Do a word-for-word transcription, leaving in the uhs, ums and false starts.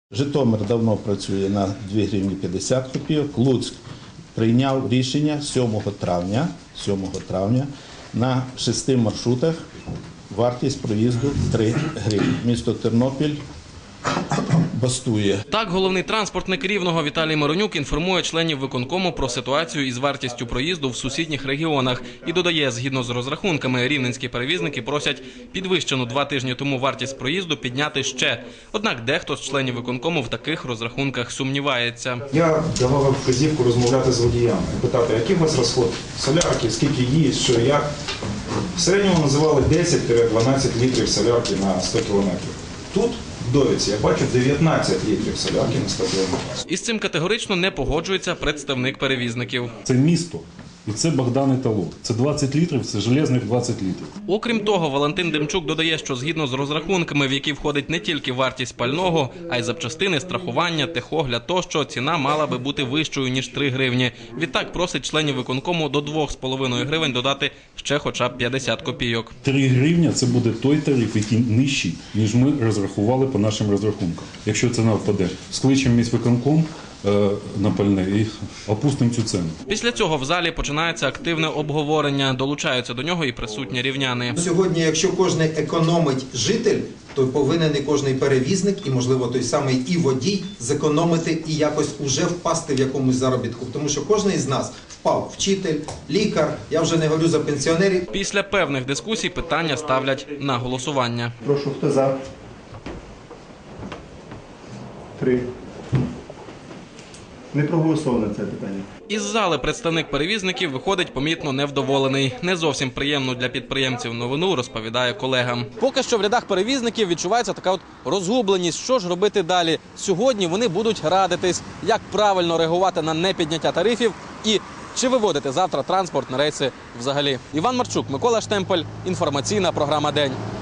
Житомир давно працює на дві гривні п'ятдесят копійок. Луцьк прийняв рішення сьомого травня на шести маршрутах вартість проїзду три гривні. Місто Тернопіль бастує. Так, головний транспортник Рівного Віталій Миронюк інформує членів виконкому про ситуацію із вартістю проїзду в сусідніх регіонах. І додає, згідно з розрахунками, рівненські перевізники просять підвищену два тижні тому вартість проїзду підняти ще. Однак дехто з членів виконкому в таких розрахунках сумнівається. Я давав вказівку розмовляти з водіями, питати, який у вас розход солярки, скільки їсть, що, як. В середньому називали десять-дванадцять літрів солярки на сто кілометрів. Тут в довідці я бачу дев'ятнадцять літрів солярки на сто кілометрів. Із цим категорично не погоджується представник перевізників. Це місто. І це Богдан Еталон. Це двадцять літрів, це железних двадцять літрів. Окрім того, Валентин Демчук додає, що згідно з розрахунками, в які входить не тільки вартість пального, а й запчастини, страхування, техогляд тощо, ціна мала би бути вищою, ніж три гривні. Відтак просить членів виконкому до двох з половиною гривень додати ще хоча б п'ятдесят копійок. три гривні – це буде той тариф, який нижчий, ніж ми розрахували по нашим розрахункам. Якщо ціна впаде, скличемо міськвиконком на пальне і опустимо цю ціну. Після цього в залі починається активне обговорення. Долучаються до нього і присутні рівняни. Сьогодні, якщо кожен економить житель, то повинен і кожний перевізник, і, можливо, той самий і водій зекономити і якось уже впасти в якомусь заробітку. Тому що кожен із нас впав: вчитель, лікар, я вже не говорю за пенсіонерів. Після певних дискусій питання ставлять на голосування. Прошу, хто за? Три. Не проголосовано це питання. Із зали представник перевізників виходить помітно невдоволений. Не зовсім приємну для підприємців новину розповідає колегам. Поки що в рядах перевізників відчувається така от розгубленість. Що ж робити далі? Сьогодні вони будуть радитись, як правильно реагувати на непідняття тарифів і чи виводити завтра транспорт на рейси взагалі. Іван Марчук, Микола Штемпель, інформаційна програма «День».